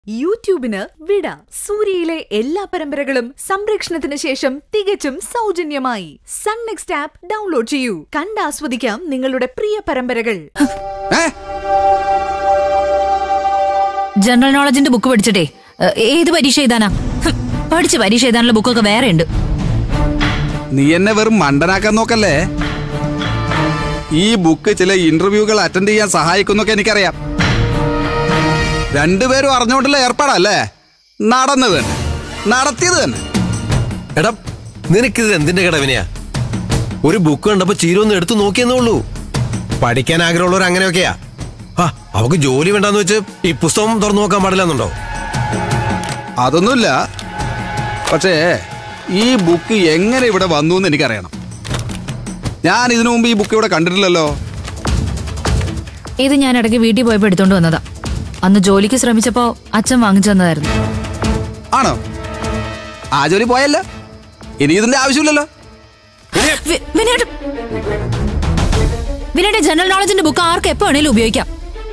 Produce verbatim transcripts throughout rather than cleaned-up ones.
യൂട്യൂബിന് വിട. സൂര്യയിലെ എല്ലാ പരമ്പരകളും സംരക്ഷണത്തിന് ശേഷം തികച്ചും സൗജന്യമായി സൺ നെക്സ്റ്റ് ആപ്പ് ഡൗൺലോഡ് ചെയ്യൂ. കണ്ടാസ്വദിക്കാം നിങ്ങളുടെ പ്രിയ പരമ്പരകൾ. ജനറൽ നോളജിന്റെ ബുക്ക് പഠിച്ചിട്ടേ ഏത് പരീക്ഷ എഴുതാനാ? പഠിച്ച് പരീക്ഷ എഴുതാനുള്ള ബുക്കൊക്കെ വേറെ ഉണ്ട്. നീ എന്നെ വെറും മണ്ടനാക്കാൻ നോക്കല്ലേ. ഈ ബുക്ക് ചില ഇന്റർവ്യൂകൾ അറ്റൻഡ് ചെയ്യാൻ സഹായിക്കുന്നൊക്കെ എനിക്കറിയാം. രണ്ടുപേരും അറിഞ്ഞുകൊണ്ടുള്ള ഏർപ്പാടല്ലേ? നടന്നത് തന്നെ, നടത്തിയത് തന്നെ. എടാ, നിനക്കിത് എന്തിന്റെ കടവിനെയാ? ഒരു ബുക്ക് കണ്ടപ്പോ ചീരൊന്നും എടുത്തു നോക്കിയെന്നേ ഉള്ളൂ. പഠിക്കാൻ ആഗ്രഹമുള്ളവർ അങ്ങനെയൊക്കെയാ. ആ അവക്ക് ജോലി വേണ്ടാന്ന് വെച്ച് ഈ പുസ്തകം തുറന്നു നോക്കാൻ പാടില്ലെന്നുണ്ടോ? അതൊന്നുമില്ല. പക്ഷേ ഈ ബുക്ക് എങ്ങനെ ഇവിടെ വന്നു എന്ന് എനിക്കറിയണം. ഞാൻ ഇതിനു മുമ്പ് ഈ ബുക്ക് ഇവിടെ കണ്ടിട്ടില്ലല്ലോ. ഇത് ഞാൻ ഇടയ്ക്ക് വീട്ടിൽ പോയപ്പോ എടുത്തോണ്ട് വന്നതാ. അന്ന് ജോലിക്ക് ശ്രമിച്ചപ്പോ അച്ഛൻ വാങ്ങിച്ചു തന്നതായിരുന്നു. ആണോ? ആ ജോലി പോയല്ലോ, ഇനി ഇതിന്റെ ആവശ്യമില്ലല്ലോ. വിനയുടെ ജനറൽ നോളജിന്റെ ബുക്ക് ആർക്ക് എപ്പോ വേണേലും ഉപയോഗിക്കാം.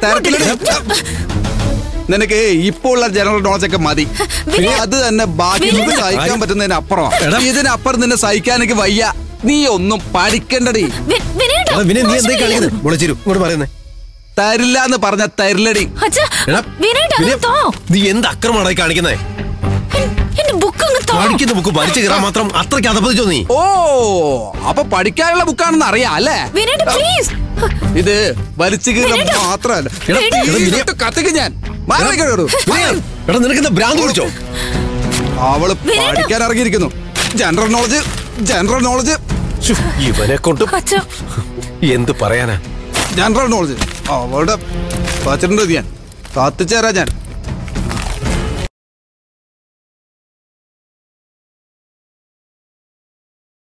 നിനക്ക് ഇപ്പോൾ ഉള്ള ജനറൽ നോളജ് ഒക്കെ മതി. അത് തന്നെ ബാക്കി സഹിക്കാൻ പറ്റുന്നതിന് അപ്പുറം. ഇതിനപ്പുറം നിന്നെ സഹിക്കാൻ എനിക്ക് വയ്യ. നീ ഒന്നും പഠിക്കണ്ടടി. തരില്ല എന്ന് പറഞ്ഞ തരില്ലടി. നീ എന്ത് അക്രമമാണ് കാണിക്കുന്നേ? ബുക്ക് വലിച്ചു കയറാൻ മാത്രം അത്രയ്ക്ക് അതപ്പതിച്ചോ നീ? ഓ, അപ്പൊ പഠിക്കാനുള്ള ബുക്കാണെന്ന് അറിയാം അല്ലേ? ഇത് വലിച്ചു കയറാൻ മാത്രമല്ല, കത്തിക്ക് ഞാൻ. നിനക്കെന്താ ഭ്രാന്ത് പിടിച്ചോ? അവള് പഠിക്കാൻ ഇറങ്ങിയിരിക്കുന്നു. General knowledge, general knowledge. ഇവനെ കൊണ്ട് എന്ത് പറയാനാ? ജനറൽ നോളജ് അവളുടെ വച്ചിട്ടുണ്ട്. ഞാൻ കത്തിച്ചേരാ ഞാൻ.